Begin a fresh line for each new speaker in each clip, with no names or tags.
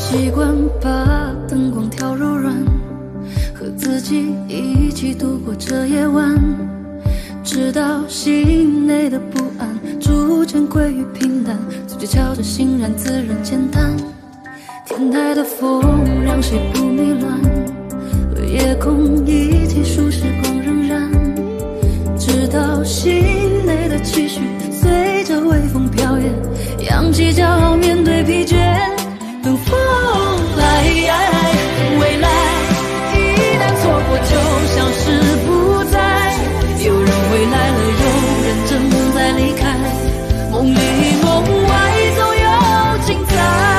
习惯把灯光调柔软，和自己一起度过这夜晚，直到心内的不安逐渐归于平淡，嘴角翘着欣然自然简单。天台的风让谁不迷乱，和夜空一起数时光荏苒，直到心内的期许随着微风飘曳，扬起骄傲面对疲倦，等风来。未来一旦错过就像是不在，有人回来了，有人正在离开，梦里梦外总有精彩。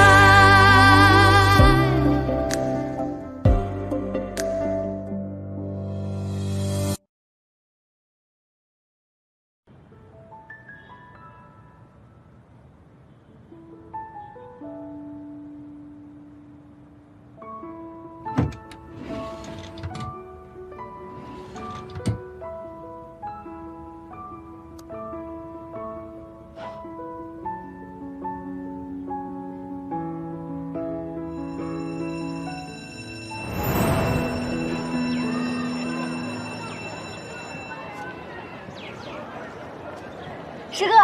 师哥，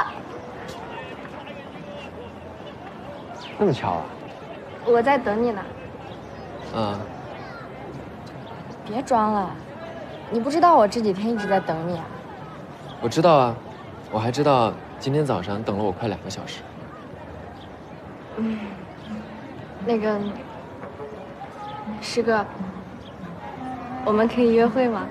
那么巧啊！
我在等你呢。
啊，
别装了，你不知道我这几天一直在等你啊。
我知道啊，我还知道今天早上等了我快2个小时。
那个，师哥，我们可以约会吗？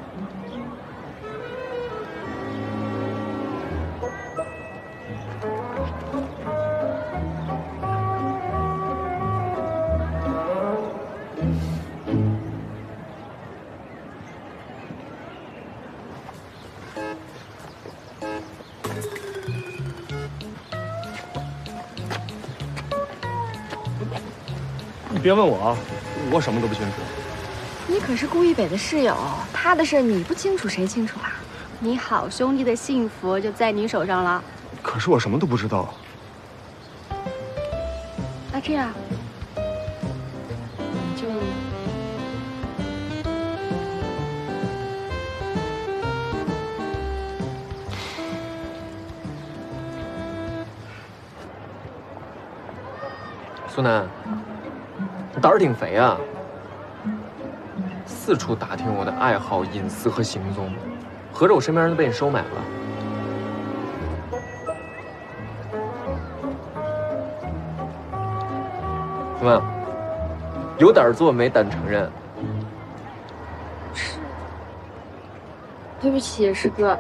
你别问我啊，我什么都不清楚。
你可是顾一北的室友，他的事你不清楚谁清楚啊？
你好兄弟的幸福就在你手上了。
可是我什么都不知道。
那这样，就
苏南，你胆儿挺肥啊，四处打听我的爱好、隐私和行踪，合着我身边人都被你收买了。什么？有胆做没胆承认？
对不起，师哥，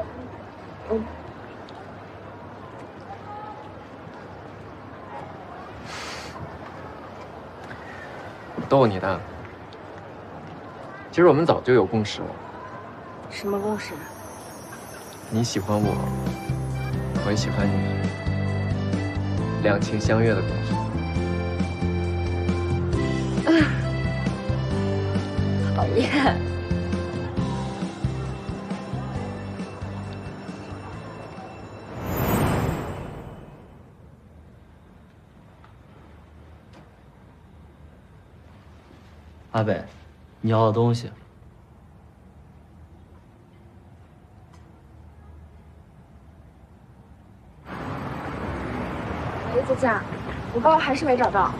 逗你的。其实我们早就有共识了，
什么共识？
你喜欢我，我也喜欢你，两情相悦的共识。
讨厌。
阿北，你要的东西。
哎，佳佳，我包还是没找到。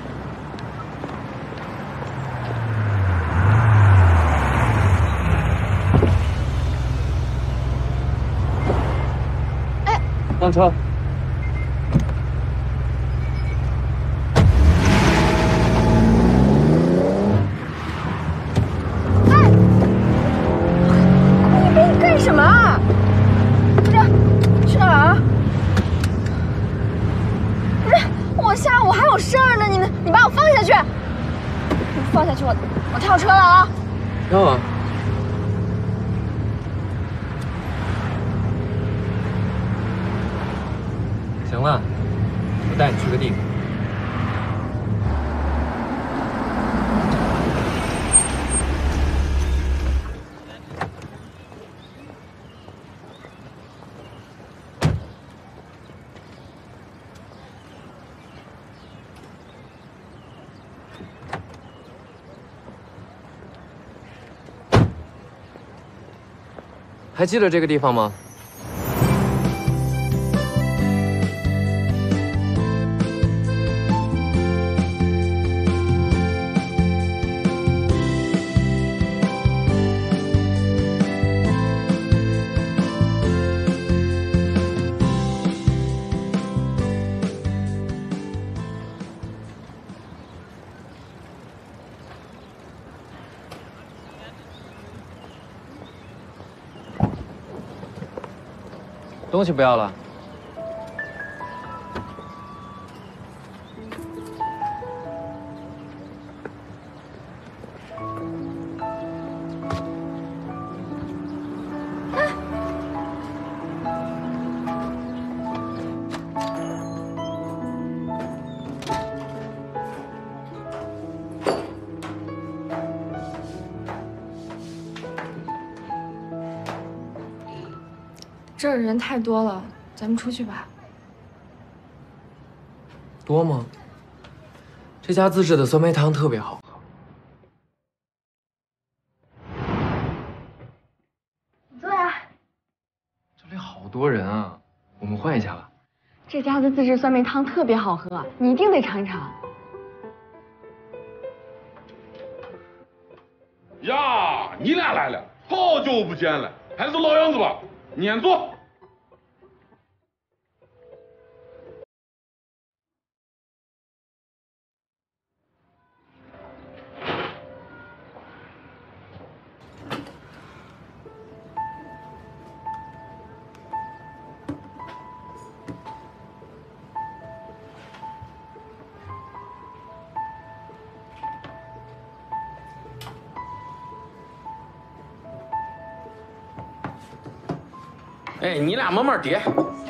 哎，
上车。
什么啊？不是，去哪儿啊？不是，我下午还有事儿呢，你把我放下去！你放下去，我跳车了啊！
跳啊！行了，我带你去个地方。 还记得这个地方吗？东西不要了。
这儿人太多了，咱们出去吧。
多吗？这家自制的酸梅汤特别好喝。
你坐呀。
这里好多人啊，我们换一家吧。
这家的自制酸梅汤特别好喝，你一定得尝一尝。
呀，你俩来了，好久不见了，还是老样子吧。你先坐。哎，你俩慢慢叠。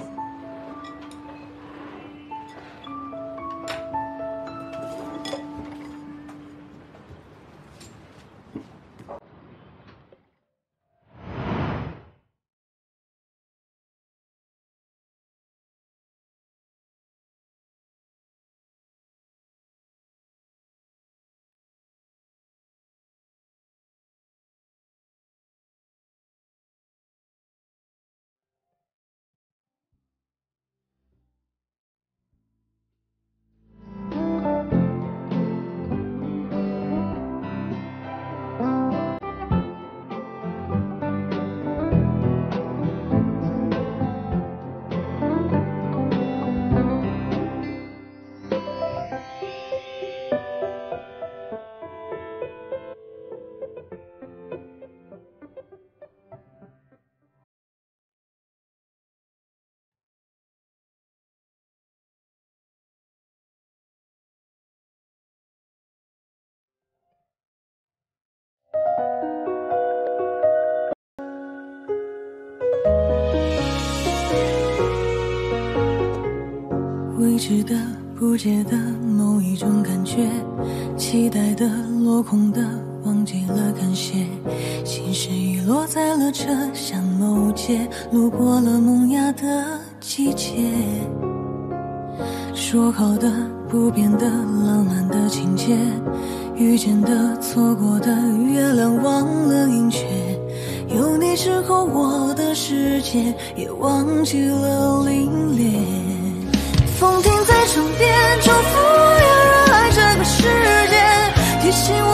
未知的、不解的某一种感觉，期待的、落空的，忘记了感谢。心事遗落在了车厢某节，路过了萌芽的季节。说好的、不变的、浪漫的情节，遇见的、错过的，月亮忘了圆缺。有你之后，我的世界也忘记了凛冽。风停在窗边，祝福有人爱这个世界，提醒